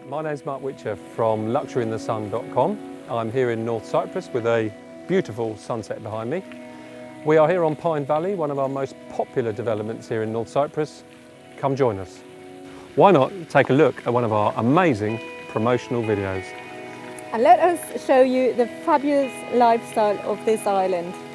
My name's Mark Witcher from luxuryinthesun.com. I'm here in North Cyprus with a beautiful sunset behind me. We are here on Pine Valley, one of our most popular developments here in North Cyprus. Come join us. Why not take a look at one of our amazing promotional videos? And let us show you the fabulous lifestyle of this island.